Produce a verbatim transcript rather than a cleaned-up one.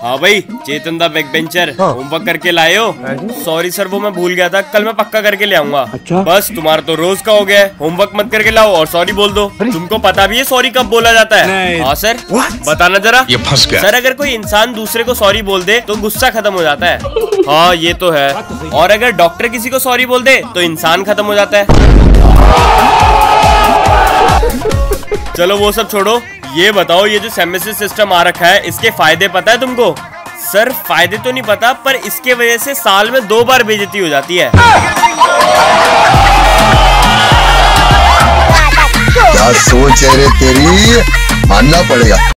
हाँ भाई, चेतन दा बैक बेंचर, होमवर्क करके लाए हो? सॉरी सर, वो मैं भूल गया था, कल मैं पक्का करके ले आऊंगा। अच्छा? बस तुम्हारा तो रोज का हो गया है, होमवर्क मत करके लाओ और सॉरी बोल दो। तुमको पता भी है सॉरी कब बोला जाता है? हाँ सर, बताना जरा। ये फंस गया। सर, अगर कोई इंसान दूसरे को सॉरी बोल दे तो गुस्सा खत्म हो जाता है। हाँ ये तो है। और अगर डॉक्टर किसी को सॉरी बोल दे तो इंसान खत्म हो जाता है। चलो वो सब छोड़ो, ये बताओ, ये जो सेमेस्टर सिस्टम आ रखा है, इसके फायदे पता है तुमको? सर फायदे तो नहीं पता, पर इसके वजह से साल में दो बार बेइज्जती हो जाती है। क्या सोच है रे तेरी, मानना पड़ेगा।